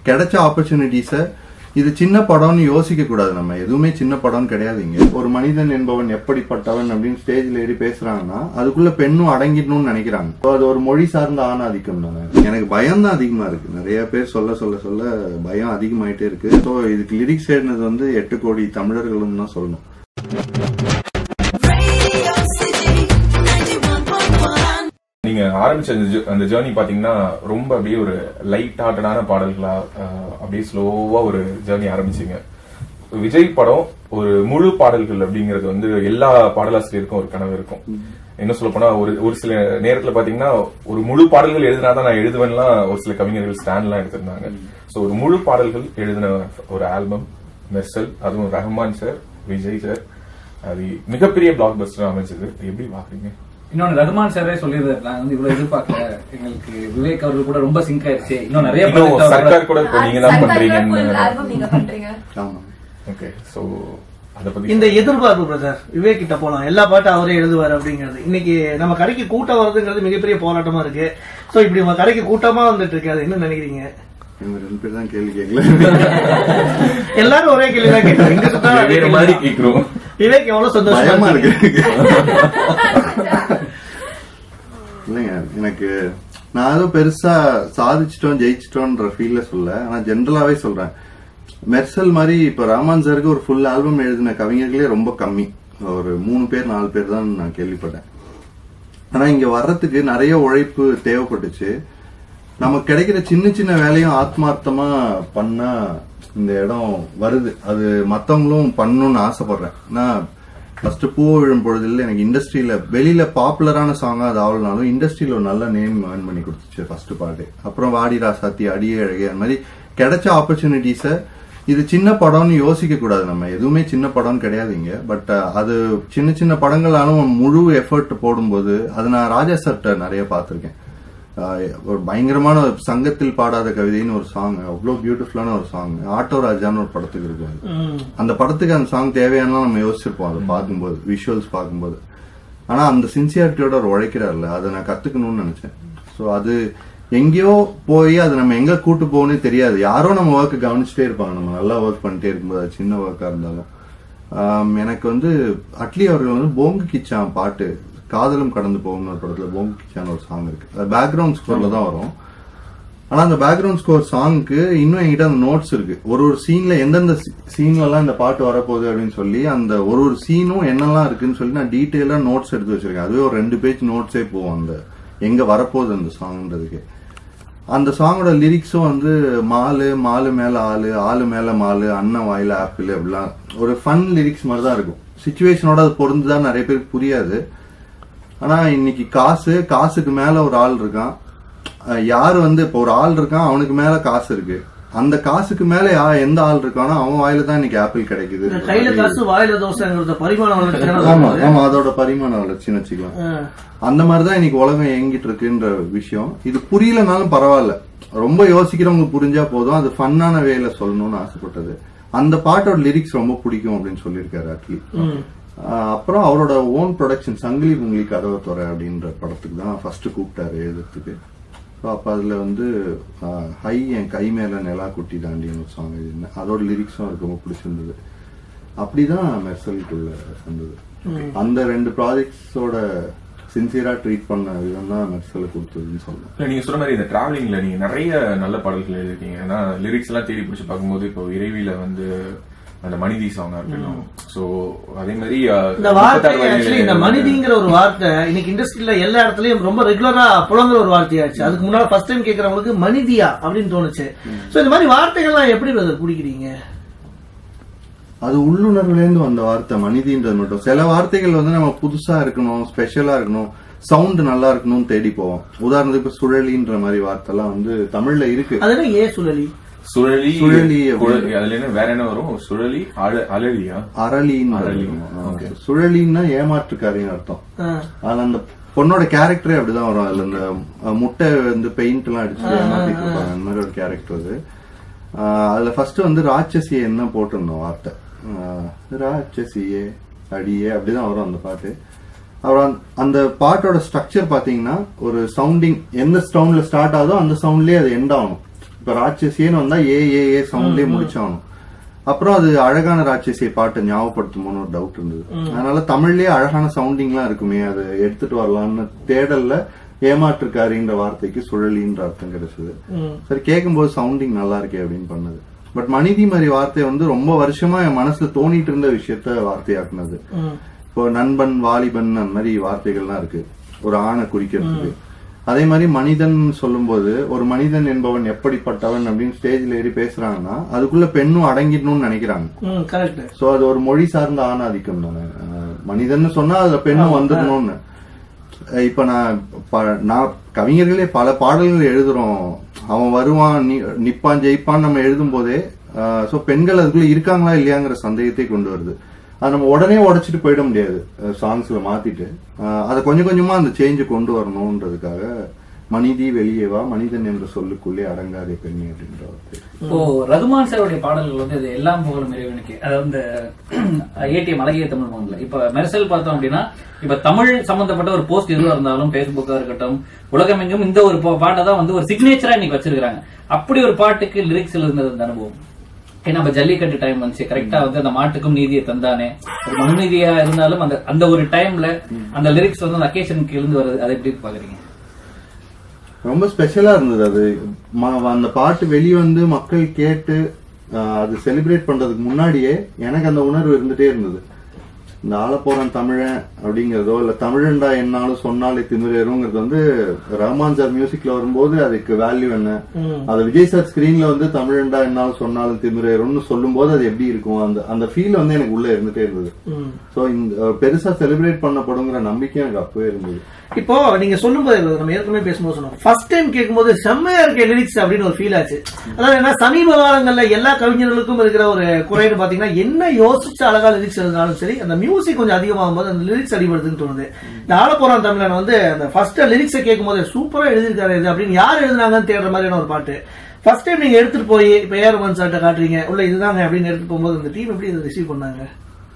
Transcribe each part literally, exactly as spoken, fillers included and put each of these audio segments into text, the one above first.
கிடைச்ச ஆப்பர்ச்சுனிட்டிஸை இது சின்ன படம்னு யோசிக்க கூடாது. நம்ம எதுவுமே சின்ன படம் கிடையாதுங்க. ஒரு மனிதன் என்பவன் எப்படிப்பட்டவன் அப்படின்னு ஸ்டேஜ்ல ஏறி பேசுறாங்கன்னா அதுக்குள்ள பெண்ணும் அடங்கிடணும்னு நினைக்கிறாங்க. அது ஒரு மொழி சார்ந்த ஆணாதிக்கம் தானே. எனக்கு பயம் தான் அதிகமா இருக்கு. நிறைய பேர் சொல்ல சொல்ல சொல்ல பயம் அதிகமாயிட்டே இருக்கு. ஸோ இதுக்கு லிரிக்ஸ் எழுதினது வந்து எட்டு கோடி தமிழர்களும் தான் சொல்லணும். நீங்க ஆரம்பிச்ச அந்த ஜேர்னி பாத்தீங்கன்னா ரொம்ப அப்படியே ஒரு லைட் ஹார்ட்டடான பாடல்களா அப்படியே ஸ்லோவா ஒரு ஜேர்னி ஆரம்பிச்சீங்க. விஜய் படம் ஒரு முழு பாடல்கள் அப்படிங்கறது வந்து எல்லா பாடலாசிரியருக்கும் ஒரு கனவு இருக்கும். என்ன சொல்ல போனா ஒரு ஒரு சில நேரத்துல பாத்தீங்கன்னா ஒரு முழு பாடல்கள் எழுதினாதான் நான் எழுதுவேன்லாம் ஒரு சில கவிஞர்கள் ஸ்டாண்ட் எல்லாம் எடுத்திருந்தாங்க. சோ ஒரு முழு பாடல்கள் எழுதின ஒரு ஆல்பம் மெர்சல், அதுவும் ரஹ்மான் சார், விஜய் சார், அது மிகப்பெரிய பிளாக் பஸ்டர் அமைச்சது. எப்படி பாக்குறீங்க? இன்னொன்னு ரஹ்மான் சாரே சொல்லியிருந்தாரு, நாங்க வந்து இவ்வளவு எதிர்பார்க்கல, எங்களுக்கு விவேக் அவர்கள் கூட ரொம்ப சிங்க் ஆயிடுச்சு, இன்னும் நிறைய சர்க்கார் கூட நீங்க தான் பண்றீங்க. ஓகே, சோ அத பத்தி இந்த எதிர்பார்ப்பு பிரதர் விவேக் கிட்ட போலாம், எல்லா பாட்டும் அவரே எழுதுவாரு அப்படிங்கிறது. இன்னைக்கு நம்ம கடைக்கு கூட்டம் வருதுங்கிறது மிகப்பெரிய போராட்டமா இருக்கு. சோ இப்படி உங்க கடைக்கு கூட்டமா வந்துட்டு இருக்கு, அது என்ன நினைக்கிறீங்க? ரெண்டு பேர் தான் கேள்வி கேட்கல, எல்லாரும் ஒரே கேள்வி தான் கேட்கறோம். விவேக் எவ்வளவு சந்தோஷமா இருக்கு. இல்லைங்க, எனக்கு நான் ஏதோ பெருசா சாதிச்சிட்டோம் ஜெயிச்சிட்டோன்ற ஃபீல்ல சொல்ல, ஆனா ஜென்ரலாவே சொல்றேன். மெர்சல் மாதிரி இப்ப ரஹ்மான் சாருக்கு ஒரு ஃபுல் ஆல்பம் எழுதின கவிஞர்களே ரொம்ப கம்மி, ஒரு மூணு பேர் நாலு பேர் தான் நான் கேள்விப்பட்டேன். ஆனா இங்க வர்றதுக்கு நிறைய உழைப்பு தேவைப்பட்டுச்சு. நமக்கு கிடைக்கிற சின்ன சின்ன வேலையும் ஆத்மார்த்தமா பண்ணா இந்த இடம் வருது. அது மத்தவங்களும் பண்ணணும்னு ஆசைப்படுறேன். நான் ஃபர்ஸ்ட் பூ விழும் பொழுதுல எனக்கு இண்டஸ்ட்ரியில வெளியில பாப்புலரான சாங்கா அது ஆகலனாலும் இண்டஸ்ட்ரியில ஒரு நல்ல நேம் ஏர்ன் பண்ணி கொடுத்துச்சு ஃபர்ஸ்ட் பாட்டு. அப்புறம் வாடி ராசாத்தி, அடியே அழகே, அந்த மாதிரி கிடைச்ச ஆப்பர்ச்சுனிட்டிஸ இது சின்ன படம்னு யோசிக்க கூடாது. நம்ம எதுவுமே சின்ன படம் கிடையாதுங்க. பட் அது சின்ன சின்ன படங்களாலும் முழு எஃபர்ட் போடும்போது அது நான் ராஜா சார்ட்ட நிறைய பார்த்திருக்கேன். ஒரு பயங்கரமான சங்கத்தில் பாடாத கவிதைன்னு ஒரு சாங், அவ்வளவு பியூட்டிஃபுல்லான ஒரு சாங். ஆட்டோ ராஜான்னு ஒரு படத்துக்கு இருக்கும். அந்த படத்துக்கு அந்த சாங் தேவையான நம்ம யோசிச்சிருப்போம் அதை பார்க்கும்போது, விஷுவல்ஸ் பார்க்கும்போது. ஆனா அந்த சின்சியாரிட்டியோட ஒரு உழைக்கிறார்ல, அதை நான் கத்துக்கணும்னு நினைச்சேன். ஸோ அது எங்கேயோ போய் அது நம்ம எங்க கூட்டு போகணும்னு தெரியாது. யாரோ நம்ம ஒர்க் கவனிச்சுட்டே இருப்பாங்க, நம்ம நல்லா ஒர்க் பண்ணிட்டே இருக்கும்போது, சின்ன ஒர்க்கா இருந்தாலும். எனக்கு வந்து அட்லி அவர்கள் வந்து போங்கு கிச்சான் பாட்டு, காதலும் கடந்து போகும் ஒரு படத்துல போங்கு கிச்சான ஒரு சாங் இருக்கு. அது பேக்ரவுண்ட் ஸ்கோர்ல தான் வரும். ஆனா அந்த பேக்ரவுண்ட் ஸ்கோர் சாங்க்கு இன்னும் என்கிட்ட அந்த நோட்ஸ் இருக்கு. ஒரு ஒரு சீன்ல எந்தெந்த சீன்ல எல்லாம் இந்த பாட்டு வரப்போகுது அப்படின்னு சொல்லி அந்த ஒரு ஒரு சீனும் என்னெல்லாம் இருக்குன்னு சொல்லி நான் டீட்டெயிலா நோட்ஸ் எடுத்து வச்சிருக்கேன். அதுவே ஒரு ரெண்டு பேஜ் நோட்ஸே போவோம் அந்த எங்க வரப்போகுது அந்த சாங்ன்றதுக்கு. அந்த சாங்கோட லிரிக்ஸும் வந்து மாலு மாலு மேல ஆளு, ஆளு மேல மாலு, அண்ணன் வாயில ஆப்பிள், அப்படிலாம் ஒரு ஃபன் லிரிக்ஸ் மாதிரி தான் இருக்கும். சிச்சுவேஷனோட அது பொருந்துதான் நிறைய பேருக்கு புரியாது. ஆனா இன்னைக்கு காசு, காசுக்கு மேல ஒரு ஆள் இருக்கான். யாரு வந்து இப்ப ஒரு ஆள் இருக்கான், அவனுக்கு மேல காசு இருக்கு. அந்த காசுக்கு மேல எந்த ஆள் இருக்கானோ அவன் வாயில தான் இன்னைக்கு ஆப்பிள் கிடைக்குது. கையில காசு வாயில தோசைங்கிறத பரிமாண வளர்ச்சி. ஆமா ஆமா, அதோட பரிமாண வளர்ச்சின்னு வச்சுக்கலாம். அந்த மாதிரிதான் இன்னைக்கு உலகம் இயங்கிட்டு இருக்குன்ற விஷயம். இது புரியலனாலும் பரவாயில்ல, ரொம்ப யோசிக்கிறவங்க புரிஞ்சா போதும். அது ஃபன்னான வேல சொல்லணும்னு ஆசைப்பட்டது. அந்த பாட்டோட லிரிக்ஸ் ரொம்ப பிடிக்கும் அப்படின்னு சொல்லியிருக்காரு அட்லி. அப்புறம் அவரோட ஓன் ப்ரொடக்ஷன் சங்கிலி புங்கிலி கதவை துறை அப்படின்ற படத்துக்கு தான் ஃபர்ஸ்ட் கூப்பிட்டாரு எழுதுறதுக்கு. அப்ப அதுல வந்து ஹை என் கை மேல நிலா குட்டி தாண்டின்னு ஒரு சாங் எழுதினேன். அதோட லிரிக்ஸும் எனக்கு ரொம்ப பிடிச்சிருந்தது. அப்படிதான் மெர்சலுக்குள்ள வந்தது. அந்த ரெண்டு ப்ராஜெக்ட்ஸோட சின்சியரா ட்ரீட் பண்ண விதம் தான் மெர்சலை கொடுத்ததுன்னு சொல்லலாம். நீங்க சொல்ற மாதிரி இந்த டிராவலிங்ல நீங்க நிறைய நல்ல பாடல்கள் எழுதிருக்கீங்க. ஏன்னா லிரிக்ஸ் எல்லாம் தேடி பிடிச்சு பார்க்கும்போது இப்போ இறைவில வந்து அந்த மனிதி சாங்கா இருக்கணும். சோ அதே மாதிரி இந்த வார்த்தை இந்த மனிதிங்கிற ஒரு வார்த்தை இன்னைக்கு இண்டஸ்ட்ரியில எல்லா இடத்துலயும் ரொம்ப ரெகுலரா புலங்குற ஒரு வார்த்தையாச்சு. அதுக்கு முன்னாடி ஃபர்ஸ்ட் டைம் கேட்கறவங்களுக்கு மனிதியா அப்படின்னு தோணுச்சு. சோ இந்த மாதிரி வார்த்தைகள்லாம் எப்படி பிடிக்கிறீங்க? அது உள்ளுணர்வுல இருந்து வந்த வார்த்தை மனிதின்றது மட்டும். சில வார்த்தைகள் வந்து நம்ம புதுசா இருக்கணும், ஸ்பெஷலா இருக்கணும், சவுண்ட் நல்லா இருக்கணும்னு தேடி போவோம். உதாரணத்துக்கு சுழலின்ற மாதிரி வார்த்தை எல்லாம் வந்து தமிழ்ல இருக்கு. அதுல ஏன் சுழலி? சுழலி சுழலி அதுல என்ன வேற என்ன வரும்? சுழலி அழலியா அரளின்னு. சுழலின்னா ஏமாற்றுக்காரின்னு அர்த்தம். அது அந்த பொண்ணோட கேரக்டரே அப்படிதான் வரும். அதுல இந்த முட்டை வந்து பெயிண்ட் எல்லாம் அடிச்சு ஏமாத்திட்டு இருப்பாங்க, அந்த மாதிரி ஒரு கேரக்டர் அது. அதுல ஃபர்ஸ்ட் வந்து ராட்சசியே என்ன போட்டிருந்தோம் வார்த்தை, ராட்சசியே அடியே அப்படிதான் வரும் அந்த பாட்டு. அப்புறம் அந்த பாட்டோட ஸ்ட்ரக்சர் பாத்தீங்கன்னா ஒரு சவுண்டிங் எந்த சவுண்ட்ல ஸ்டார்ட் ஆகுதோ அந்த சவுண்ட்லயே அது எண்ட் ஆகணும். இப்ப ராட்சசின்னு வந்தா ஏ ஏ ஏ சவுண்ட்லயே முடிச்சாகணும். அப்புறம் அது அழகான ராட்சசியை பாட்டை ஞாபகப்படுத்துமோன்னு ஒரு டவுட் இருந்தது. அதனால தமிழ்லயே அழகான சவுண்டிங் எல்லாம் இருக்குமே, அதை எடுத்துட்டு வரலாம்னு தேடல்ல ஏமாற்றுக்காரின்ற வார்த்தைக்கு சுழலின்ற அர்த்தம் கிடைச்சது. சரி கேட்கும்போது சவுண்டிங் நல்லா இருக்கே அப்படின்னு பண்ணது. பட் மனிதி மாதிரி வார்த்தை வந்து ரொம்ப வருஷமா என் மனசுல தோணிட்டு இருந்த விஷயத்த வார்த்தையாக்குனது. இப்போ நண்பன், வாலிபன் அந்த மாதிரி வார்த்தைகள்லாம் இருக்கு ஒரு ஆணை குறிக்கிறதுக்கு. அதே மாதிரி மனிதன் சொல்லும் போது ஒரு மனிதன் என்பவன் எப்படிப்பட்டவன் அப்படின்னு ஸ்டேஜ்ல ஏறி பேசுறாங்கன்னா அதுக்குள்ள பெண்ணும் அடங்கிடணும்னு நினைக்கிறாங்க. சோ அது ஒரு மொழி சார்ந்த ஆணாதிக்கம் தானே. மனிதன் சொன்னா அதுல பெண்ணும் வந்துடணும்னு. இப்ப நான் நான் கவிஞர்களே பல பாடல்கள் எழுதுறோம், அவன் வருவான் நிப்பான் ஜெயிப்பான் நம்ம எழுதும் போதே சோ பெண்கள் அதுக்குள்ள இருக்காங்களா இல்லையாங்கிற சந்தேகத்தை கொண்டு வருது. அது நம்ம உடனே உடைச்சிட்டு போயிட முடியாது, சாங்ஸ்ல மாத்திட்டு அதை கொஞ்சம் கொஞ்சமா அந்த சேஞ்ச கொண்டு வரணும்ன்றதுக்காக மனிதி வெளியேவா மனிதன் என்ற சொல்லுக்குள்ளே அடங்காதே பெண்ணி அப்படின்ற. இப்போ ரகுமான் சாருடைய பாடல்கள் வந்து அது எல்லாம் புகழும் இறைவனுக்கு, அதாவது இந்த ஏடிஎம் அழகிய தமிழ் மகன்ல இப்ப மெர்சல் பார்த்தோம் அப்படின்னா இப்ப தமிழ் சம்பந்தப்பட்ட ஒரு போஸ்ட் எதுவா இருந்தாலும் பேஸ்புக்கா இருக்கட்டும் உலகமெங்கும் இந்த ஒரு பாட்டை தான் வந்து ஒரு சிக்னேச்சரா இன்னைக்கு வச்சிருக்காங்க. அப்படி ஒரு பாட்டுக்கு லிரிக்ஸ் இருந்தது அந்த அனுபவம். ஏன்னா நம்ம ஜல்லிக்கட்டு டைம் வந்துச்சு, கரெக்டா வந்து அந்த மாட்டுக்கும் நீதியை தந்தானே, ஒரு மனுநீதியா இருந்தாலும் அந்த அந்த ஒரு டைம்ல அந்த லிரிக்ஸ் வந்து அந்த அக்கேஷனுக்கு இருந்து வருது. அதை எப்படி பாக்குறீங்க? ரொம்ப ஸ்பெஷலா இருந்தது அது. அந்த பாட்டு வெளியே வந்து மக்கள் கேட்டு அது செலிப்ரேட் பண்றதுக்கு முன்னாடியே எனக்கு அந்த உணர்வு இருந்துட்டே இருந்தது. இந்த ஆள போறான் தமிழன் அப்படிங்கறதோ இல்ல தமிழண்டா என்னாலும் சொன்னாலே திமிரேறுங்கிறது வந்து ரஹ்மான் சார் மியூசிக்ல வரும்போது அதுக்கு வேல்யூ என்ன, அது விஜய் சார் ஸ்கிரீன்ல வந்து தமிழண்டா என்னாலும் சொன்னாலும் திமிரேறும்னு சொல்லும் போது அது எப்படி இருக்கும், அந்த அந்த ஃபீல் வந்து எனக்கு உள்ள இருந்துட்டே இருந்தது. சோ இந்த பெருசா செலிப்ரேட் பண்ணப்படுங்கிற நம்பிக்கை எனக்கு அப்பவே இருந்தது. இப்போ நீங்க சொல்லும் போது நம்ம ஏற்கனவே பேசும்போது சொன்னோம், ஃபர்ஸ்ட் டைம் கேட்கும்போது செம்மையா இருக்க லிரிக்ஸ் அப்படின்னு ஒரு ஃபீல் ஆச்சு. அதாவது என்ன, சமீப காலங்கள்ல எல்லா கவிஞர்களுக்கும் இருக்கிற ஒரு குறைன்னு பாத்தீங்கன்னா என்ன யோசிச்சு அழகா லிரிக்ஸ் எழுதினாலும் சரி அந்த மியூசிக் கொஞ்சம் அதிகமாகும் போது அந்த லிரிக்ஸ் அடிபடுதுன்னு தோணுது. இந்த ஆள போறான் தமிழன் வந்து அந்த ஃபர்ஸ்ட் லிரிக்ஸை கேட்கும் போது சூப்பரா எழுதிருக்காரு இது அப்படின்னு யார் எழுதினாங்கன்னு தேடுற மாதிரியான ஒரு பாட்டு. ஃபர்ஸ்ட் டைம் நீங்க எடுத்துட்டு போய் இப்ப ஏஆர் ரஹ்மான் சார்ட்ட காட்டுறீங்க, உள்ள இதுதாங்க அப்படின்னு எடுத்துட்டு போகும்போது அந்த டீம் எப்படி இதை ரிசீவ் பண்ணாங்க?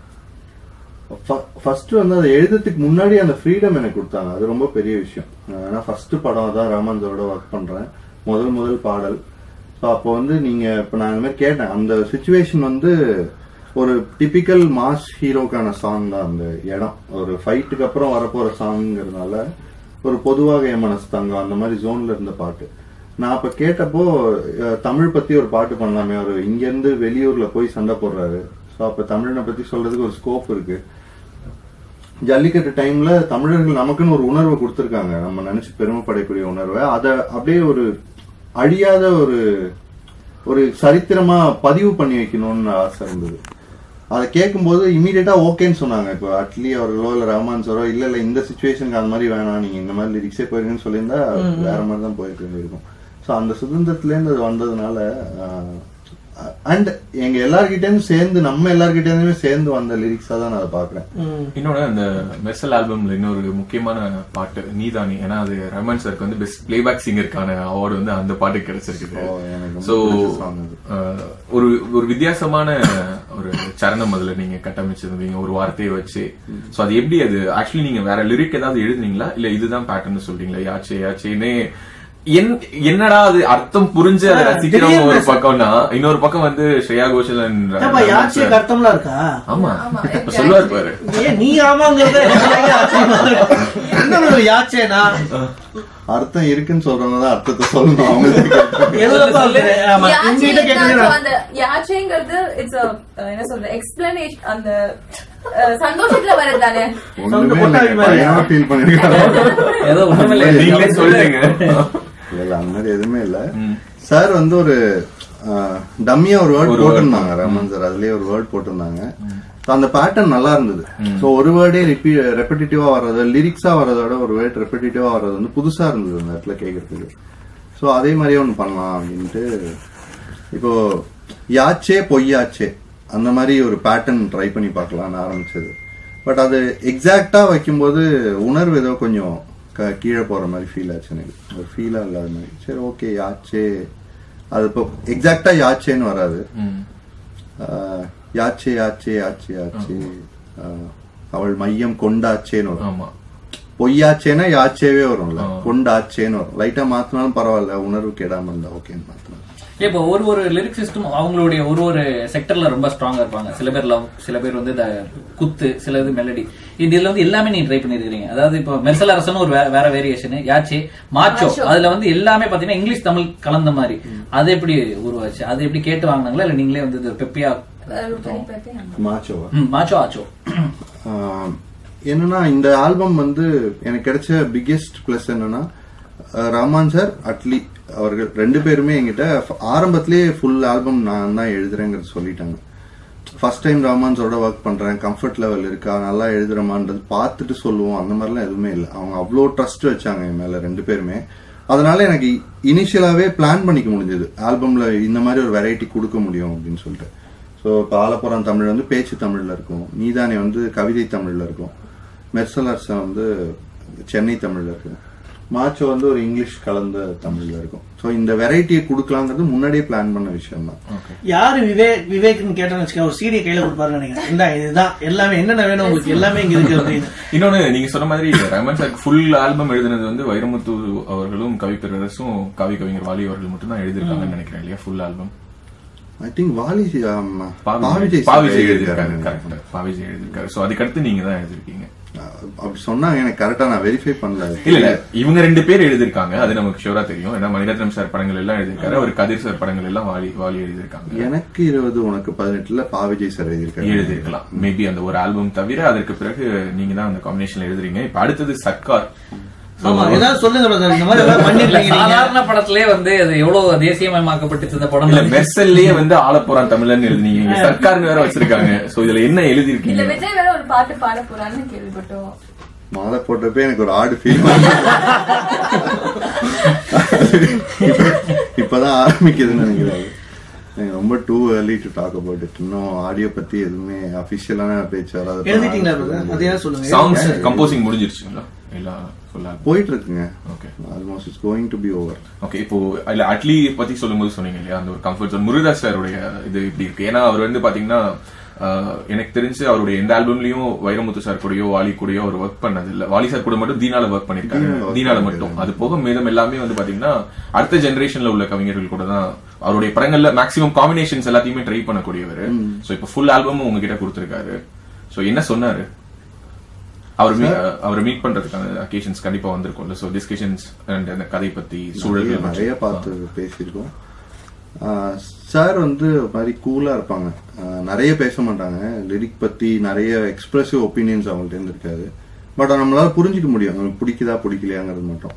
ஃபர்ஸ்ட் வந்து அதை எழுதுறதுக்கு முன்னாடி அந்த ஃப்ரீடம் எனக்கு கொடுத்தாங்க, அது ரொம்ப பெரிய விஷயம். ஏன்னா ஃபர்ஸ்ட் படம் தான் ரஹ்மான் சாரோட ஒர்க் பண்றேன், முதல் முதல் பாடல். ஸோ அப்போ வந்து நீங்க இப்ப நான் இந்த மாதிரி கேட்டேன், அந்த சிச்சுவேஷன் வந்து ஒரு டிபிக்கல் மாஸ் ஹீரோக்கான சாங் தான். அந்த இடம் ஒரு ஃபைட்டுக்கு அப்புறம் வரப்போற சாங்கிறதுனால ஒரு பொதுவாக என் மனசு தங்கம் அந்த மாதிரி ஜோன்ல இருந்த பாட்டு. நான் அப்ப கேட்டப்போ தமிழ் பத்தி ஒரு பாட்டு பண்ணலாமே, ஒரு இங்க இருந்து வெளியூர்ல போய் சண்டை போடுறாரு, ஸோ அப்ப தமிழனை பத்தி சொல்றதுக்கு ஒரு ஸ்கோப் இருக்கு. ஜல்லிக்கட்டு டைம்ல தமிழர்கள் நமக்குன்னு ஒரு உணர்வை கொடுத்திருக்காங்க, நம்ம நினைச்சு பெருமைப்படக்கூடிய உணர்வை. அதை அப்படியே ஒரு அழியாத ஒரு ஒரு சரித்திரமா பதிவு பண்ணி வைக்கணும்னு ஆசை இருந்தது. அதை கேட்கும்போது இமீடியட்டா ஓகேன்னு சொன்னாங்க. இப்போ அட்லி அவர்களோ இல்ல ரஹ்மான் சாரோ இல்ல இல்ல இந்த சிச்சுவேஷனுக்கு அந்த மாதிரி வேணாம், நீங்க இந்த மாதிரி லிரிக்ஸே போயிருக்குன்னு சொல்லியிருந்தா வேற மாதிரி தான் போயிட்டு இருக்கும். ஸோ அந்த சுதந்திரத்துல இருந்து அது வந்ததுனால அண்ட் எங்க எல்லார்கிட்டயும் சேர்ந்து நம்ம எல்லார்கிட்டயுமே சேர்ந்து வந்த லிரிக்ஸா தான் நான் அதை பாக்குறேன். இன்னொன்னு அந்த மெர்சல் ஆல்பம்ல இன்னொரு முக்கியமான பாட்டு நீதானி, ஏன்னா அது ரஹ்மான் சாருக்கு வந்து பெஸ்ட் பிளேபேக் சிங்கருக்கான அவார்டு வந்து அந்த பாட்டுக்கு கிடைச்சிருக்குது. சோ ஒரு ஒரு வித்தியாசமான ஒரு சரணம் அதுல நீங்க கட்டமைச்சிருந்தீங்க ஒரு வார்த்தையை வச்சு. சோ அது எப்படி, அது ஆக்சுவலி நீங்க வேற லிரிக் ஏதாவது எழுதுனீங்களா இல்ல இதுதான் பேட்டர்ன் சொல்றீங்களா? யாச்சே யாச்சேன்னு என்னடா அது அர்த்தம் புரிஞ்சு அதை ரசிக்கிறவங்க ஒரு பக்கம்னா, இன்னொரு பக்கம் வந்து ஸ்ரேயா கோஷல் அர்த்தம்லாம் இருக்கா? ஆமா சொல்லுவாரு பாரு, நீ ஆமாங்கிறத யாச்சேனா அர்த்தம் இருக்குன்னு சொல்றவங்க தான் அர்த்தத்தை சொல்லணும். யாச்சேங்கிறது இட்ஸ் என்ன சொல்ற எக்ஸ்பிளனேஷன், அந்த சந்தோஷத்துல வரதானே ஃபீல் பண்ணிருக்காங்க. நீங்களே சொல்றீங்க இல்ல அந்த மாதிரி எதுவுமே இல்ல. சார் வந்து ஒரு டம்மியா ஒரு வேர்ட் போட்டிருந்தாங்க ரஹ்மான் சார், அதுலயே ஒரு வேர்ட் போட்டிருந்தாங்க. அந்த பேட்டர்ன் நல்லா இருந்தது. சோ ஒரு வேர்டே ரெப்பிட்டிவா வர்றது, லிரிக்ஸா வர்றதோட ஒரு வேர்ட் ரெப்பிட்டிவா வர்றது வந்து புதுசா இருந்தது அந்த இடத்துல கேட்கறதுக்கு. சோ அதே மாதிரியே ஒண்ணு பண்ணலாம் அப்படின்ட்டு இப்போ யாச்சே பொய்யாச்சே அந்த மாதிரி ஒரு பேட்டர்ன் ட்ரை பண்ணி பார்க்கலாம்னு ஆரம்பிச்சது. பட் அது எக்ஸாக்டா வைக்கும்போது உணர்வு ஏதோ கொஞ்சம் கீழே போற மாதிரி ஃபீல் ஆச்சு எனக்கு, ஒரு ஃபீலா இல்லாத மாதிரி. சரி ஓகே யாச்சே, அது இப்போ எக்ஸாக்டா யாச்சேன்னு வராது. யாச்சே யாச்சே யாச்சே யாச்சே அவள் மையம் கொண்டாச்சேன்னு வரும். பொய்யாச்சேன்னா யாச்சேவே வரும்ல, கொண்டாச்சேன்னு வரும். லைட்டா மாத்தினாலும் பரவாயில்ல, உணர்வு கெடாம இருந்தா ஓகேன்னு மாத்தினா. இப்போ ஒரு ஒரு லிரிக்ஸிஸ்டும் அவங்களுடைய ஒரு ஒரு செக்டர்ல ரொம்ப ஸ்ட்ராங்கா இருப்பாங்க. சில பேர் லவ், சில பேர் வந்து இந்த குத்து, சில இது மெலடி. இதுல வந்து எல்லாமே நீங்க ட்ரை பண்ணிருக்கீங்க. அதாவது இப்போ மெர்சல் அரசன் ஒரு வேற வேரியேஷன், யாச்சே, மாச்சோ, அதுல வந்து எல்லாமே பாத்தீங்கன்னா இங்கிலீஷ் தமிழ் கலந்த மாதிரி. அது எப்படி உருவாச்சு? அது எப்படி கேட்டு வாங்கினாங்களா இல்ல நீங்களே வந்து பெப்பியா மாச்சோவா? மாச்சோ ஆச்சோ. என்னன்னா இந்த ஆல்பம் வந்து எனக்கு கிடைச்ச பிக்கெஸ்ட் பிளஸ் என்னன்னா ரஹ்மான் சார், அட்லி அவர்கள் ரெண்டு பேருமே என்கிட்ட ஆரம்பத்திலேயே ஃபுல் ஆல்பம் நான் தான் எழுதுறேங்கிறது சொல்லிட்டாங்க. ஃபர்ஸ்ட் டைம் ரஹ்மான் சாரோட ஒர்க் பண்றேன், கம்ஃபர்ட் லெவல் இருக்கா, நல்லா எழுதுறமான்றது பார்த்துட்டு சொல்லுவோம், அந்த மாதிரிலாம் எதுவுமே இல்லை. அவங்க அவ்வளோ ட்ரஸ்ட் வச்சாங்க என் மேல ரெண்டு பேருமே. அதனால எனக்கு இனிஷியலாவே பிளான் பண்ணிக்க முடிஞ்சது ஆல்பம்ல இந்த மாதிரி ஒரு வெரைட்டி கொடுக்க முடியும் அப்படின்னு சொல்லிட்டு. ஸோ இப்போ ஆலப்புறம் தமிழ் வந்து பேச்சு தமிழ்ல இருக்கும், நீதானே வந்து கவிதை தமிழ்ல இருக்கும், மெர்சல் அரசன் வந்து சென்னை தமிழ்ல இருக்கும், மாச்சோ வந்து ஒரு இங்கிலீஷ் கலந்த தமிழ்ல இருக்கும். சோ இந்த வெரைட்டியை கொடுக்கலாங்கிறது முன்னாடியே பிளான் பண்ண விஷயம் தான். யாரு விவேக் விவேக்னு கேட்டோம்னு வச்சுக்க, ஒரு சீடி கையில கொடுப்பாரு நினைக்கிறேன், இந்த இதுதான் எல்லாமே என்னென்ன வேணும் உங்களுக்கு எல்லாமே இங்க இருக்கு அப்படின்னு. இன்னொன்னு நீங்க சொன்ன மாதிரி ரஹ்மான் சார் ஃபுல் ஆல்பம் எழுதுனது வந்து வைரமுத்து அவர்களும் கவிப்பேரரசும் காவி கவிஞர் வாலி அவர்கள் மட்டும் தான் எழுதிருக்காங்கன்னு நினைக்கிறேன் இல்லையா full album? I think Vaali Pa Vijay எழுதிருக்காங்க. பாவிஜய் எழுதிருக்காரு. சோ அதுக்கடுத்து நீங்க தான் எழுதிருக்கீங்க அப்படி சொன்னாங்க. எனக்கு கரெக்டா நான் வெரிஃபை பண்ணல. இல்ல இல்ல இவங்க ரெண்டு பேர் எழுதிருக்காங்க, அது நமக்கு ஷூரா தெரியும். ஏன்னா மணிரத்னம் சார் படங்கள் எல்லாம் எழுதிருக்காரு, அவர் கதிர் சார் படங்கள் எல்லாம் வாலி வாலி எழுதிருக்காங்க. எனக்கு இருபது உனக்கு பதினெட்டுல பாவிஜய் சார் எழுதிருக்காரு. எழுதிருக்கலாம் மேபி அந்த ஒரு ஆல்பம் தவிர. அதற்கு பிறகு நீங்க தான் அந்த காம்பினேஷன்ல எழுதுறீங்க. இப்ப அடுத்தது சர்க்கார். சாதாரண படத்திலே வந்து அது எவ்வளவு தேசியமயமாக்கப்பட்டு இந்த படம் மெர்சல்லே வந்து ஆலப்புறம் தமிழன் எழுதினீங்க, சர்க்கார்னு வேற வச்சிருக்காங்க. சோ இதுல என்ன எழுதிருக்கீங்க? விஜய் வேற ஒரு பாட்டு பாட போறான்னு கேள்விப்பட்டோம். மாலை போட்டப்பே எனக்கு ஒரு ஆடு ஃபீல் இப்பதான் ஆரம்பிக்குதுன்னு நினைக்கிறேன். ரொம்ப too early to talk about it. இன்னும் ஆடியோ பத்தி எதுவுமே அபிஷியலான பேச்சு வராது. சாங்ஸ் கம்போசிங் முடிஞ்சிருச்சுங்களா? எல்லாம் போயிட்டு இருக்குங்க. Almost it's going to be over. Okay, இப்போ இல்ல அட்லி பத்தி சொல்லும்போது சொன்னீங்க இல்லையா அந்த ஒரு கம்ஃபர்ட் ஜோன். முருகதாஸ் சாருடைய இது இப்படி இருக்கு. ஏன்னா அவர் வந்து பாத்தீங்கன்னா எனக்கு தெரிஞ்சு அவருடைய எந்த ஆல்பம்லயும் வைரமுத்து சார் கூடயோ வாலி கூடயோ அவர் ஒர்க் பண்ணது இல்ல. வாலி சார் கூட மட்டும் தீனால ஒர்க் பண்ணிருக்காரு. தீனால மட்டும். அது போக மீதம் எல்லாமே வந்து பாத்தீங்கன்னா அடுத்த ஜெனரேஷன்ல உள்ள கவிஞர்கள் கூட தான் அவருடைய படங்கள்ல மேக்ஸிமம் காம்பினேஷன்ஸ் எல்லாத்தையுமே ட்ரை பண்ணக்கூடியவர். சோ இப்ப ஃபுல் ஆல்பமும் உங்ககிட்ட கொடுத்திருக்காரு. சோ என்ன சொன்னாரு? அவர் அவரை மீட் பண்றதுக்கான அக்கேஷன்ஸ் கண்டிப்பா வந்திருக்கும்ல. சோ டிஸ்கஷன்ஸ் அண்ட் அந்த கதை பத்தி சூழல்கள் நிறைய பார்த்து பேசியிருக்கோம். சார் வந்து மாதிரி கூலா இருப்பாங்க, நிறைய பேச மாட்டாங்க. லிரிக் பத்தி நிறைய எக்ஸ்பிரசிவ் ஒப்பீனியன்ஸ் அவங்கள்ட்ட இருந்து இருக்காது. பட் நம்மளால புரிஞ்சிக்க முடியும் அவங்களுக்கு பிடிக்குதா பிடிக்கலையாங்கிறது மட்டும்.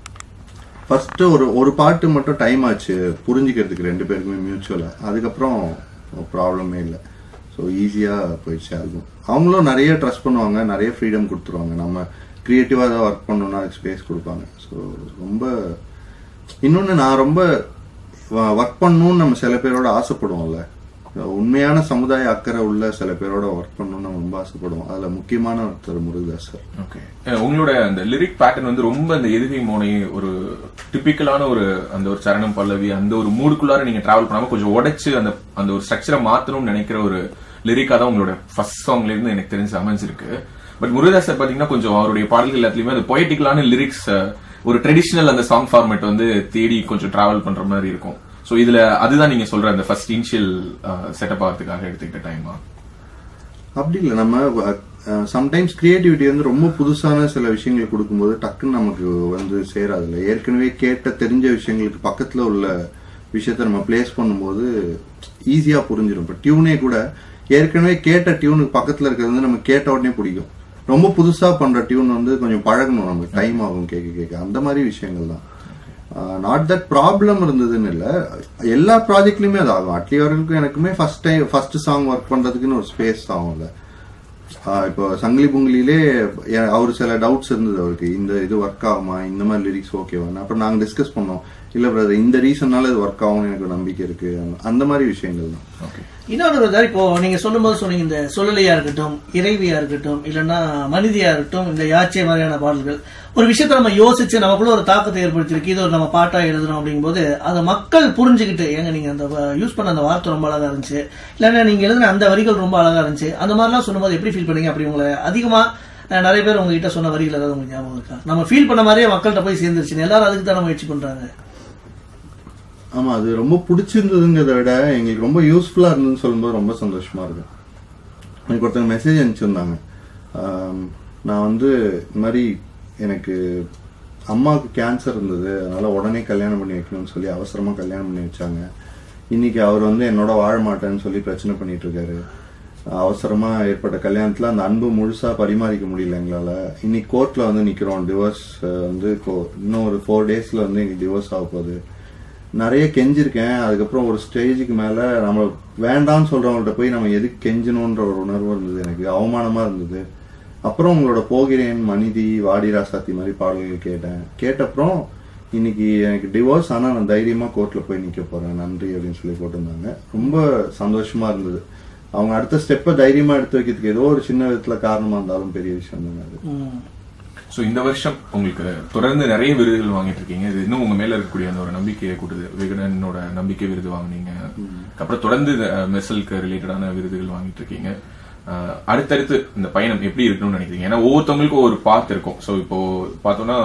ஃபர்ஸ்ட் ஒரு ஒரு பாட்டு மட்டும் டைம் ஆச்சு புரிஞ்சுக்கிறதுக்கு ரெண்டு பேருக்குமே மியூச்சுவலா. அதுக்கப்புறம் ப்ராப்ளமே இல்லை. ஸோ ஈஸியா போயிடுச்சு ஆல்பம். அவங்களும் நிறைய ட்ரஸ்ட் பண்ணுவாங்க, நிறைய ஃப்ரீடம் கொடுத்துருவாங்க. நம்ம கிரியேட்டிவா ஏதாவது ஒர்க் பண்ணணும்னா அதுக்கு ஸ்பேஸ் கொடுப்பாங்க. ஸோ ரொம்ப இன்னொன்னு நான் ரொம்ப ஒர்க் பண்ணணும்னு நம்ம சில பேரோட ஆசைப்படுவோம்ல. உண்மையான சமுதாய அக்கறை உள்ள சில பேரோட ஒர்க் பண்ணணும்னு நம்ம ரொம்ப ஆசைப்படுவோம். அதுல முக்கியமான ஒருத்தர் முருகதாஸ் சார். ஓகே, உங்களோட அந்த லிரிக் பேட்டர்ன் வந்து ரொம்ப அந்த எதுகை மோனை ஒரு டிபிக்கலான ஒரு அந்த ஒரு சரணம் பல்லவி அந்த ஒரு மூடுக்குள்ளார நீங்க டிராவல் பண்ணாம கொஞ்சம் உடைச்சு அந்த அந்த ஒரு ஸ்ட்ரக்சரை மாத்தணும்னு நினைக்கிற ஒரு லிரிக்கா தான் உங்களோட ஃபர்ஸ்ட் சாங்ல இருந்து எனக்கு தெரிஞ்சு அமைஞ்சிருக்கு. பட் முருகதாஸ் சார் பாத்தீங்கன்னா கொஞ்சம் அவருடைய பாடல்கள் எல்லாத்துலயுமே அந்த பொயட்டிக்கலான லிரிக்ஸ் ஒரு ட்ரெடிஷனல் அந்த சாங் ஃபார்மேட் வந்து தேடி கொஞ்சம் டிராவல் பண்ற மாதிரி இருக்கும். சோ இதுல அதுதான் நீங்க சொல்ற அந்த ஃபர்ஸ்ட் இனிஷியல் செட்டப் ஆகிறதுக்காக எடுத்துக்கிட்ட டைமா? அப்படி இல்லை. நம்ம சம்டைம்ஸ் கிரியேட்டிவிட்டி வந்து ரொம்ப புதுசான சில விஷயங்களை கொடுக்கும்போது டக்குன்னு நமக்கு வந்து சேராதுல்ல. ஏற்கனவே கேட்ட தெரிஞ்ச விஷயங்களுக்கு பக்கத்துல உள்ள விஷயத்த நம்ம பிளேஸ் பண்ணும்போது ஈஸியா புரிஞ்சிடும். இப்போ டியூனே கூட ஏற்கனவே கேட்ட டியூனுக்கு பக்கத்துல இருக்கிறது வந்து நம்ம கேட்ட உடனே பிடிக்கும். ரொம்ப புதுசா பண்ற டியூன் வந்து கொஞ்சம் பழகணும், நமக்கு டைம் ஆகும் கேட்க கேட்க. அந்த மாதிரி விஷயங்கள் தான். நாட் தட் ப்ராப்ளம் இருந்ததுன்னு இல்லை, எல்லா ப்ராஜெக்ட்லயுமே அது ஆகும். அட்லி அவர்களுக்கும் எனக்குமே first time first song work பண்றதுக்குன்னு ஒரு ஸ்பேஸ் ஆகும்ல. இப்போ சங்கிலி புங்கிலிலே அவரு சில டவுட்ஸ் இருந்தது அவருக்கு, இந்த இது ஒர்க் ஆகுமா, இந்த மாதிரி லிரிக்ஸ் ஓகேவா. அப்புறம் நாங்க டிஸ்கஸ் பண்ணோம், இல்ல பிரதர் இந்த ரீசன்னால இது ஒர்க் ஆகும்னு எனக்கு நம்பிக்கை இருக்கு. அந்த மாதிரி விஷயங்கள் தான். இன்னொரு இப்போ நீங்க சொல்லும் போது சொன்னீங்க இந்த சொல்லலையா இருக்கட்டும், இறைவியா இருக்கட்டும், இல்லைன்னா மனிதியா இருக்கட்டும், இந்த யாச்சை மாதிரியான பாடல்கள் ஒரு விஷயத்த நம்ம யோசிச்சு நமக்குள்ள ஒரு தாக்கத்தை ஏற்படுத்திருக்கு. இது ஒரு நம்ம பாட்டா எழுதணும் அப்படிங்கும் போது அதை மக்கள் புரிஞ்சுக்கிட்டு, ஏங்க நீங்க அந்த யூஸ் பண்ண அந்த வார்த்தை ரொம்ப அழகா இருந்துச்சு, இல்லைன்னா நீங்க எழுதின அந்த வரிகள் ரொம்ப அழகா இருந்துச்சு, அந்த மாதிரிலாம் சொல்லும்போது எப்படி ஃபீல் பண்ணீங்க? அப்படி உங்களை அதிகமா நிறைய பேர் உங்ககிட்ட சொன்ன வரிகள் ஏதாவது உங்களுக்கு ஞாபகம் இருக்கா? நம்ம ஃபீல் பண்ண மாதிரியே மக்கள்கிட்ட போய் சேர்ந்துருச்சு, எல்லாரும் அதுக்கு தானே முயற்சி பண்றாங்க. ஆமா, அது ரொம்ப பிடிச்சிருந்ததுங்கிறத விட எங்களுக்கு ரொம்ப யூஸ்ஃபுல்லா இருந்ததுன்னு சொல்லும்போது ரொம்ப சந்தோஷமா இருக்கு. எனக்கு ஒருத்தங்க மெசேஜ் அனுப்பிச்சிருந்தாங்க. நான் வந்து இந்த மாதிரி எனக்கு அம்மாவுக்கு கேன்சர் இருந்தது, அதனால உடனே கல்யாணம் பண்ணி வைக்கணும்னு சொல்லி அவசரமா கல்யாணம் பண்ணி வச்சாங்க. இன்னைக்கு அவர் வந்து என்னோட வாழ மாட்டேன்னு சொல்லி பிரச்சனை பண்ணிட்டு இருக்காரு. அவசரமா ஏற்பட்ட கல்யாணத்துல அந்த அன்பு முழுசா பரிமாறிக்க முடியல எங்களால. இன்னைக்கு கோர்ட்ல வந்து நிக்கிறோம். டிவோர்ஸ் வந்து இன்னும் ஒரு ஃபோர் டேஸ்ல வந்து எங்களுக்கு டிவோர்ஸ் ஆக போகுது. நிறைய கெஞ்சிருக்கேன். அதுக்கப்புறம் ஒரு ஸ்டேஜுக்கு மேல நம்ம வேண்டாம்னு சொல்றவங்கள்ட்ட போய் நம்ம எதுக்கு கெஞ்சணும்ன்ற ஒரு உணர்வு இருந்தது. எனக்கு அவமானமா இருந்தது. அப்புறம் உங்களோட போகிறேன், மனிதி, வாடி ராசாத்தி மாதிரி பாடல்கள் கேட்டேன். கேட்டப்புறம் இன்னைக்கு எனக்கு டிவோர்ஸ், ஆனா நான் தைரியமா கோர்ட்ல போய் நிக்க போறேன், நன்றி அப்படின்னு சொல்லி போட்டிருந்தாங்க. ரொம்ப சந்தோஷமா இருந்தது. அவங்க அடுத்த ஸ்டெப்பை தைரியமா எடுத்து வைக்கிறதுக்கு ஏதோ ஒரு சின்ன விதத்துல காரணமா இருந்தாலும் பெரிய விஷயம் தான் அது. சோ இந்த வருஷம் உங்களுக்கு தொடர்ந்து நிறைய விருதுகள் வாங்கிட்டு இருக்கீங்க. இது இன்னும் உங்க மேல இருக்கக்கூடிய அந்த ஒரு நம்பிக்கையை கூட்டுது. விகடனோட நம்பிக்கை விருது வாங்கினீங்க, அப்புறம் தொடர்ந்து மெர்சலுக்கு ரிலேட்டடான விருதுகள் வாங்கிட்டு இருக்கீங்க. அடுத்தடுத்து இந்த பயணம் எப்படி இருக்கணும்னு நினைக்கிறீங்க? ஏன்னா ஒவ்வொருத்தவங்களுக்கும் ஒரு பாத் இருக்கும். சோ இப்போ பார்த்தோம்னா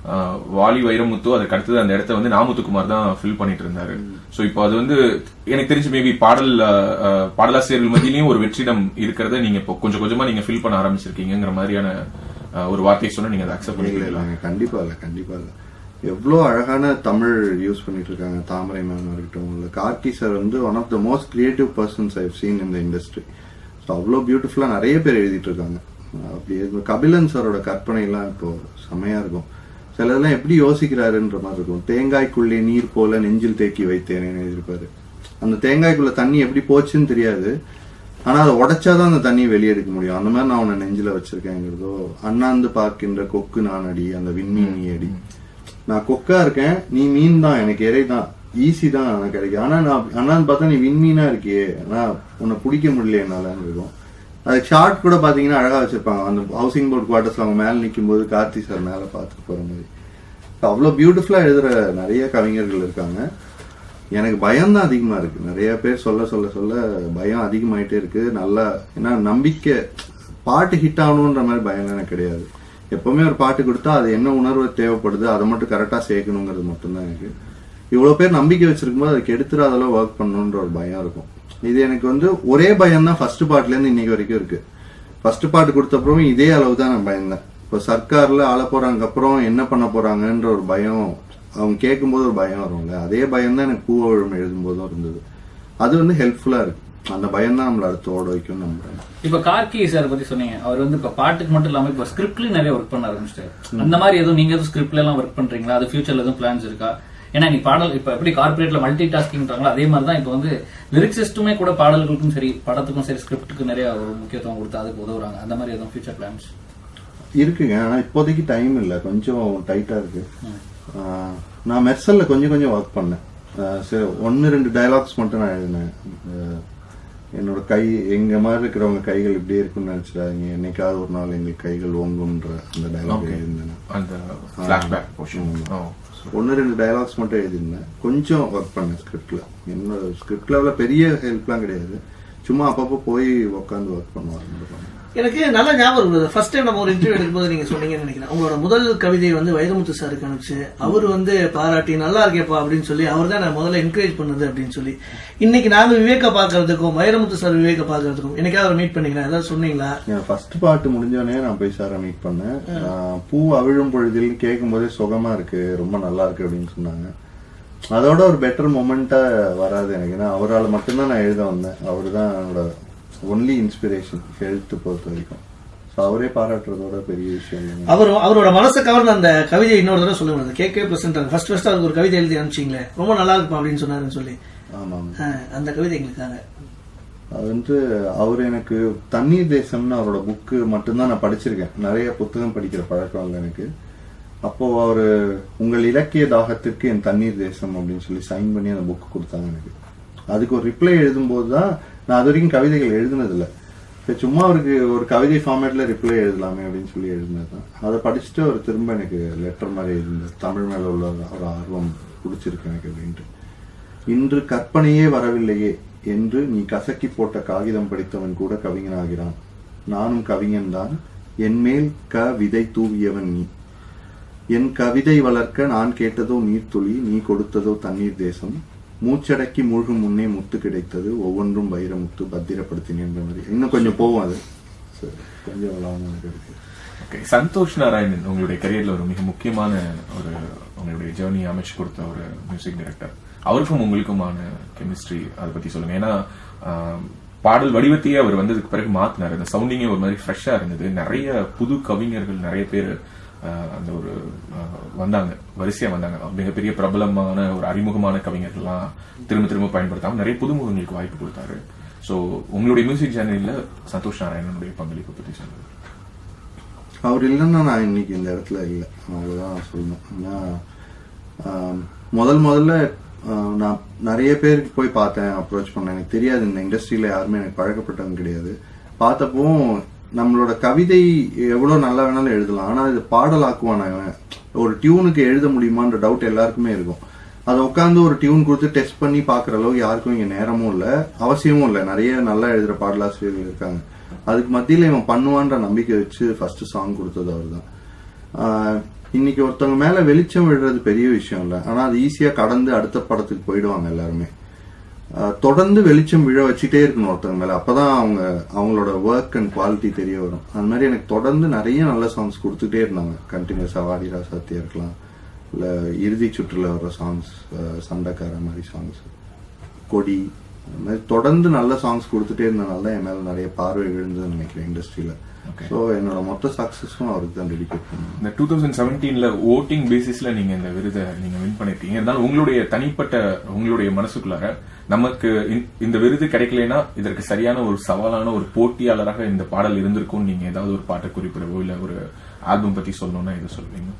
வாலி வைரமுத்து, அதுக்கு அடுத்தது அந்த இடத்த வந்து நாமுத்துக்குமார் தான் ஃபில் பண்ணிட்டு இருந்தாரு. சோ இப்போ அது வந்து எனக்கு தெரிஞ்சு மேபி பாடல் பாடலாசிரியர்கள் மத்தியிலையும் ஒரு வெற்றிடம் இருக்கிறத நீங்க இப்போ கொஞ்சம் கொஞ்சமா நீங்க ஃபில் பண்ண ஆரம்பிச்சிருக்கீங்கிற மாதிரியான ஒரு வார்த்தையை சொன்னா நீங்க அதை அக்செப்ட் பண்ணிக்கலாம்? கண்டிப்பா இல்ல, கண்டிப்பா இல்ல. எவ்வளவு அழகான தமிழ் யூஸ் பண்ணிட்டு இருக்காங்க. தாமரை மேம் இருக்கட்டும், இல்ல கார்த்தி சார் வந்து one of the most creative persons I have seen in the industry. அவ்வளோ பியூட்டிஃபுல்லா நிறைய பேர் எழுதிட்டு இருக்காங்க. அப்படியே கபிலன் சாரோட கற்பனை எல்லாம் இப்போ செமையா இருக்கும். சிலதெல்லாம் எப்படி யோசிக்கிறாருன்ற மாதிரி இருக்கும். தேங்காய்க்குள்ளே நீர் போல நெஞ்சில் தேக்கி வைத்தேன்னு எழுதியிருப்பாரு. அந்த தேங்காய்க்குள்ள தண்ணி எப்படி போச்சுன்னு தெரியாது, ஆனா அதை உடைச்சாதான் அந்த தண்ணியை வெளியெடுக்க முடியும். அந்த மாதிரி நான் உன்னை நெஞ்சில வச்சிருக்கேங்கிறதோ, அண்ணாந்து பார்க்கின்ற கொக்கு நான் அடி, அந்த விண்மீன் நீ அடி. நான் கொக்கா இருக்கேன், நீ மீன் தான், எனக்கு இறை தான், ஈஸி தான் எனக்கு கிடைக்கும். ஆனா நான் அண்ணாந்து பார்த்தா நீ விண்மீனா இருக்கியே, ஆனா உன்னை பிடிக்க முடியல என்னாலன்னு இருக்கும். அதுக்கு ஷார்ட் கூட பாத்தீங்கன்னா அழகா வச்சிருப்பாங்க. அந்த ஹவுசிங் போர்ட் குவார்டர்ஸ்ல அவங்க மேல நிக்கும் போது கார்த்தி சார் மேல பாத்துட்டு போற மாதிரி. அவ்வளவு பியூட்டிஃபுல்லா எழுதுற நிறைய கவிஞர்கள் இருக்காங்க. எனக்கு பயம் தான் அதிகமா இருக்கு. நிறைய பேர் சொல்ல சொல்ல சொல்ல பயம் அதிகமாயிட்டே இருக்கு. நல்லா ஏன்னா நம்பிக்கை பாட்டு ஹிட் ஆகணும்ன்ற மாதிரி பயம் எனக்கு கிடையாது. எப்பவுமே ஒரு பாட்டு கொடுத்தா அது என்ன உணர்வு தேவைப்படுது அதை மட்டும் கரெக்டா சேர்க்கணுங்கிறது மட்டும்தான் எனக்கு. இவ்வளவு பேர் நம்பிக்கை வச்சிருக்கும் போது அதுக்கு எடுத்துட்டு அதெல்லாம் ஒர்க் பண்ணணும்ன்ற ஒரு பயம் இருக்கும். இது எனக்கு வந்து ஒரே பயம் தான் ஃபர்ஸ்ட் பாட்டுல இருந்து இன்னைக்கு வரைக்கும் இருக்கு. ஃபர்ஸ்ட் பாட்டு கொடுத்தப்பறம் இதே அளவு தான் நான் பயந்தேன். இப்போ சர்க்கார்ல ஆள போறாங்க அப்புறம் என்ன பண்ண போறாங்கன்ற ஒரு பயம், அவங்க கேட்கும் போது ஒரு பயம் வரும்ல, அதே பயம் தான் எனக்கு பூவழம் எழுதும் போதும் இருந்தது. அது வந்து ஹெல்ப்ஃபுல்லா இருக்கு. அந்த பயம் தான் நம்மள அடுத்து ஓட வைக்கும் நம்புறேன். இப்ப கார்கி சார் பத்தி சொன்னீங்க. அவர் வந்து இப்ப பாட்டுக்கு மட்டும் இல்லாம இப்ப ஸ்கிரிப்ட்லயும் நிறைய ஒர்க் பண்ண ஆரம்பிச்சிட்டாரு. அந்த மாதிரி எதுவும் நீங்க எதுவும் ஸ்கிரிப்ட்ல எல்லாம் ஒர்க் பண்றீங்களா? அது ஃபியூச்சர்ல எதுவும் பிளான்ஸ் இருக்கா? ஏன்னா நீ பாடல் இப்ப எப்படி கார்பரேட்ல மல்டி டாஸ்கிங்றாங்களோ அதே மாதிரி தான் இப்ப வந்து லிரிக்ஸிஸ்டுமே கூட பாடல்களுக்கும் சரி படத்துக்கும் சரி ஸ்கிரிப்டுக்கு நிறைய ஒரு முக்கியத்துவம் கொடுத்து அதுக்கு உதவுறாங்க. அந்த மாதிரி எதுவும் ஃபியூச்சர் பிளான்ஸ் இருக்குங்க. ஆனா இப்போதைக்கு டைம் இல்ல, கொஞ்சம் டைட்டா இருக்கு. நான் மெர்சல்ல கொஞ்சம் கொஞ்சம் ஒர்க் பண்ணேன். ஒன்னு ரெண்டு டயலாக்ஸ் மட்டும் நான் எழுதினேன். என்னோட கை எங்க மாதிரி இருக்கிறவங்க கைகள் இப்படியே இருக்குன்னு நினைச்சிடாதீங்க, என்னைக்காவது ஒரு நாள் எங்களுக்கு கைகள் ஓங்கும்ன்ற அந்த டயலாக் எழுதினேன். ஒன்னு ரெண்டு டயலாக்ஸ் மட்டும் எழுதிருந்தேன். கொஞ்சம் ஒர்க் பண்ணேன் ஸ்கிரிப்ட்ல. என்னோட ஸ்கிரிப்ட் லெவல்ல பெரிய ஹெல்ப்லாம் கிடையாது, சும்மா அப்பப்போ போய் உட்காந்து ஒர்க் பண்ணுவாங்க. எனக்கு நல்ல ஞாபகம் இருக்குது. ஃபர்ஸ்ட் டைம் நம்ம ஒரு இன்டர்வியூ எடுக்கும்போது நீங்க சொன்னீங்கன்னு நினைக்கிறேன், உங்களோட முதல் கவிதை வந்து வைரமுத்து சாருக்கு அனுப்பிச்சு அவர் வந்து பாராட்டி நல்லா இருக்கேப்பா அப்படின்னு சொல்லி அவர் தான் நான் முதல்ல என்கரேஜ் பண்ணது அப்படின்னு சொல்லி. இன்னைக்கு நாங்க விவேக பாக்குறதுக்கும் வைரமுத்து சார் விவேக பாக்குறதுக்கும் என்னைக்காவது மீட் பண்ணீங்களா? ஏதாவது சொன்னீங்களா? ஃபர்ஸ்ட் பாட்டு முடிஞ்சோடனே நான் போய் சாரை மீட் பண்ணேன். பூ அவிழும் பொழுதில் கேட்கும் போதே சுகமா இருக்கு, ரொம்ப நல்லா இருக்கு அப்படின்னு சொன்னாங்க. அதோட ஒரு பெட்டர் மொமெண்டா வராது எனக்கு. ஏன்னா அவரால் மட்டும்தான் நான் எழுத வந்தேன். அவரு தான் என்னோட ஒன்லி இன்ஸ்பிரேஷன் ஹெல்த் பொறுத்த வரைக்கும். அவரே பாராட்டுறதோட பெரிய விஷயம். அவர் அவரோட மனசை கவர்ந்த அந்த கவிதை இன்னொரு தடவை சொல்லுங்க. கேட்கவே பிரசன்ட் ஃபர்ஸ்ட் ஃபர்ஸ்ட் அவருக்கு ஒரு கவிதை எழுதி அனுப்பிச்சிங்களே, ரொம்ப நல்லா இருக்கும் அப்படின்னு சொன்னாருன்னு சொல்லி. ஆமா, அந்த கவிதை எங்களுக்காக. அது வந்து அவரு எனக்கு தண்ணீர் தேசம்னு அவரோட புக்கு மட்டும்தான் நான் படிச்சிருக்கேன். நிறைய புத்தகம் படிக்கிற பழக்கம் இல்லை எனக்கு. அப்போ அவரு உங்கள் இலக்கிய தாகத்திற்கு என் தண்ணீர் தேசம் அப்படின்னு சொல்லி சைன் பண்ணி அந்த புக்கு கொடுத்தாங்க எனக்கு. அதுக்கு ஒரு ரிப்ளை எழுதும் போதுதான், நான் அது வரைக்கும் கவிதைகள் எழுதுனது இல்லை, சும்மா அவருக்கு ஒரு கவிதை ஃபார்மேட்ல ரிப்ளை எழுதலாமே அப்படின்னு சொல்லி எழுதினதுதான். அதை படிச்சுட்டு அவர் திரும்ப எனக்கு லெட்டர் மாதிரி எழுதினார். தமிழ் மேல உள்ள ஒரு ஆர்வம் பிடிச்சிருக்கு எனக்கு அப்படின்ட்டு. இன்று கற்பனையே வரவில்லையே என்று நீ கசக்கி போட்ட காகிதம் படித்தவன் கூட கவிஞனாகிறான். நானும் கவிஞன் தான், என் மேல் க விதை தூவியவன் நீ. என் கவிதை வளர்க்க நான் கேட்டதோ நீர்த்துளி, நீ கொடுத்ததோ தண்ணீர் தேசம், மூச்சடக்கி மூழ்கும் முன்னே முத்து கிடைத்தது, ஒவ்வொன்றும் வைரமுத்து பத்திரப்படுத்தினேன்ற மாதிரி இன்னும் கொஞ்சம் போகும். அது கொஞ்சம் இருக்கு. ஓகே, சந்தோஷ் நாராயணன் உங்களுடைய கரியர்ல ஒரு மிக முக்கியமான ஒரு உங்களுடைய ஜேர்னி அமைச்சு கொடுத்த ஒரு மியூசிக் டைரக்டர். அவருக்கும் உங்களுக்குமான கெமிஸ்ட்ரி அதை பத்தி சொல்லுங்க. ஏன்னா பாடல் வடிவத்தையே அவர் வந்ததுக்கு பிறகு மாத்தினார். அந்த சவுண்டிங்கே ஒரு மாதிரி ஃப்ரெஷ்ஷா இருந்தது. நிறைய புது கவிஞர்கள் நிறைய பேர் அந்த ஒரு வந்தாங்க, வரிசையா வந்தாங்க. மிகப்பெரிய பிரபலமான ஒரு அறிமுகமான கவிஞர்கள்லாம் திரும்ப திரும்ப பயன்படுத்தாம நிறைய புதுமுகங்களுக்கு வாய்ப்பு கொடுத்தாரு. சோ உங்களுடைய மியூசிக் ஜேர்னில சந்தோஷ் நாராயணனுடைய பங்களிப்பு பத்தி சொல்லுங்க. அவர் இல்லைன்னா நான் இன்னைக்கு இந்த இடத்துல இல்லை, அவ்வளவுதான் சொல்லணும். ஏன்னா முதல் முதல்ல நான் நிறைய பேருக்கு போய் பார்த்தேன், அப்ரோச் பண்ணேன். எனக்கு தெரியாது, இந்த இண்டஸ்ட்ரியில யாருமே எனக்கு பழக்கப்பட்டவங்க கிடையாது. பார்த்தப்போ நம்மளோட கவிதை எவ்வளவு நல்லா வேணாலும் எழுதலாம், ஆனா இது பாடலாக்குவான் ஒரு டியூனுக்கு எழுத முடியுமான்ற டவுட் எல்லாருக்குமே இருக்கும். அதை உட்காந்து ஒரு டியூன் கொடுத்து டெஸ்ட் பண்ணி பாக்குற அளவுக்கு யாருக்கும் இங்க நேரமும் இல்லை, அவசியமும் இல்லை. நிறைய நல்லா எழுதுற பாடலாசிரியர்கள் இருக்காங்க. அதுக்கு மத்தியில இவன் பண்ணுவான்ற நம்பிக்கை வச்சு ஃபர்ஸ்ட் சாங் கொடுத்தது அவர் தான். இன்னைக்கு ஒருத்தவங்க மேல வெளிச்சம் விடுறது பெரிய விஷயம் இல்லை, ஆனா அது ஈஸியா கடந்து அடுத்த படத்துக்கு போயிடுவாங்க எல்லாருமே. தொடர்ந்து வெளிச்சம் விழ வச்சுட்டே இருக்கணும் ஒருத்தவங்க மேல, அப்பதான் அவங்க அவங்களோட ஒர்க் அண்ட் குவாலிட்டி தெரிய வரும். அது மாதிரி எனக்கு தொடர்ந்து நிறைய நல்ல சாங்ஸ் கொடுத்துட்டே இருந்தாங்க கண்டினியூஸா. வாடிரா சாத்தியா இருக்கலாம், இல்ல இறுதி சுற்றுல வர்ற சாங்ஸ், சண்டைக்கார மாதிரி சாங்ஸ், கொடி, அந்த மாதிரி தொடர்ந்து நல்ல சாங்ஸ் கொடுத்துட்டே இருந்தனால தான் என் மேல நிறைய பார்வை விழுந்ததுன்னு நினைக்கிறேன் இண்டஸ்ட்ரியில. சோ என்னோட மொத்த சக்சஸும் அவருக்கு தான் டெடிகேட் பண்ணுவேன். இந்த டூ தௌசண்ட் செவன்டீன்ல ஓட்டிங் பேசிஸ்ல நீங்க இந்த விருதை நீங்க வின் பண்ணிருக்கீங்க. இருந்தாலும் உங்களுடைய தனிப்பட்ட உங்களுடைய மனசுக்குள்ளார நமக்கு இந்த விருது கிடைக்கலனா இதற்கு சரியான ஒரு சவாலான ஒரு போட்டியாளராக இந்த பாடல் இருந்திருக்கும், நீங்க ஏதாவது ஒரு பாட்டை குறிப்பிடவோ இல்ல ஒரு ஆல்பம் பத்தி சொல்லணும்னா எது சொல்வீங்க?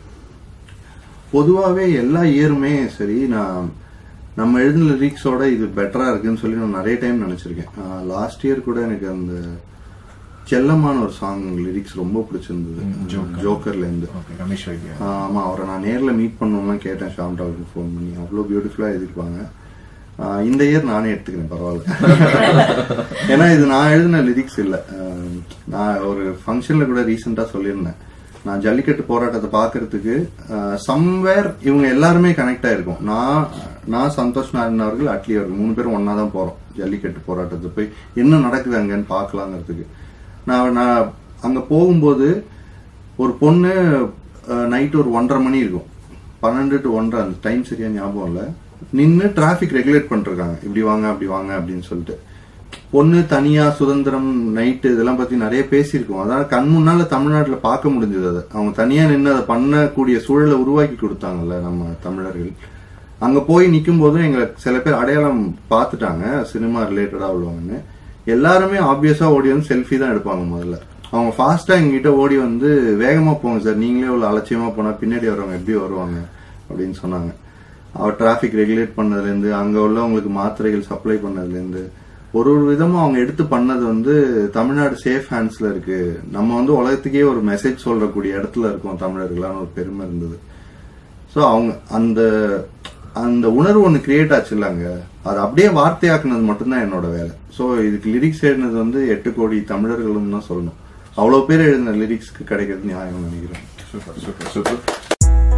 பொதுவாவே எல்லா இயருமே சரி, நான் நம்ம எழுதின லிரிக்ஸோட இது பெட்டரா இருக்குன்னு சொல்லி நான் நிறைய டைம் நினைச்சிருக்கேன். லாஸ்ட் இயர் கூட எனக்கு அந்த செல்லமான ஒரு சாங் லிரிக்ஸ் ரொம்ப பிடிச்சிருந்தது, ஜோக்கர்ல இருந்து. ஆமா, அவரை நான் நேர்ல மீட் பண்ணணும்னா கேட்டேன், ஷாம் டாலுக்கு போன் பண்ணி. அவ்வளவு பியூட்டிஃபுல்லா எழுதிருப்பாங்க. இந்த இயர் நானே எடுத்துக்கிறேன், பரவாயில்ல. ஏன்னா இது நான் எழுதின லிரிக்ஸ் இல்ல. நான் ஒரு ஃபங்க்ஷன்ல கூட ரீசெண்டா சொல்லியிருந்தேன், நான் ஜல்லிக்கட்டு போராட்டத்தை பாக்குறதுக்கு சம்வேர் இவங்க எல்லாருமே கனெக்ட் ஆயிருக்கும். நான் நான் சந்தோஷ் நாராயணன் அவர்கள், அட்லி அவர்கள் மூணு பேரும் ஒன்னா தான் போறோம் ஜல்லிக்கட்டு போராட்டத்துக்கு போய் என்ன நடக்குது அங்கன்னு பாக்கலாங்கிறதுக்கு. நான் நான் அங்க போகும்போது ஒரு பொண்ணு நைட் ஒரு ஒன்றரை மணி இருக்கும், பன்னெண்டு டு ஒன்றரை, அந்த டைம் சரியா ஞாபகம் இல்ல, நின்று டிராபிக் ரெகுலேட் பண்ணிருக்காங்க, இப்படி வாங்க அப்படி வாங்க அப்படின்னு சொல்லிட்டு. பொண்ணு தனியா சுதந்திரம் நைட்டு இதெல்லாம் பத்தி நிறைய பேசியிருக்கோம். அதாவது கண் முன்னால தமிழ்நாட்டுல பார்க்க முடிஞ்சது. அதை அவங்க தனியா நின்று அதை பண்ணக்கூடிய சூழலை உருவாக்கி கொடுத்தாங்கல்ல நம்ம தமிழர்கள். அங்க போய் நிக்கும் போதும் எங்களை சில பேர் அடையாளம் பார்த்துட்டாங்க, சினிமா ரிலேட்டடா உள்ளவங்கன்னு. எல்லாருமே ஆப்வியஸா ஓடி வந்து செல்ஃபி தான் எடுப்பாங்க முதல்ல. அவங்க ஃபாஸ்டா எங்ககிட்ட ஓடி வந்து வேகமா போங்க சார், நீங்களே இவ்வளவு அலட்சியமா போனா பின்னாடி வருவாங்க எப்படி வருவாங்க அப்படின்னு சொன்னாங்க. அவர் டிராபிக் ரெகுலேட் பண்ணதுல இருந்து, அங்க உள்ளவங்களுக்கு மாத்திரைகள் சப்ளை பண்ணதுல இருந்து, ஒரு ஒரு விதமும் அவங்க எடுத்து பண்ணது வந்து தமிழ்நாடு சேஃப் ஹேண்ட்ஸ்ல இருக்கு, நம்ம வந்து உலகத்துக்கே ஒரு மெசேஜ் சொல்றக்கூடிய இடத்துல இருக்கோம் தமிழர்களான ஒரு பெருமை இருந்தது. சோ அவங்க அந்த அந்த உணர்வு ஒண்ணு கிரியேட் ஆச்சு இல்லங்க, அது அப்படியே வார்த்தையாக்குனது மட்டும்தான் என்னோட வேலை. சோ இதுக்கு லிரிக்ஸ் எழுதினது வந்து எட்டு கோடி தமிழர்களும் தான் சொல்லணும். அவ்வளவு பேர் எழுதின லிரிக்ஸ்க்கு கிடைக்கிறது நியாயம் நினைக்கிறேன். Super super super.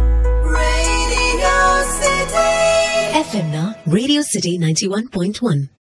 F M na Radio City ninety-one point one.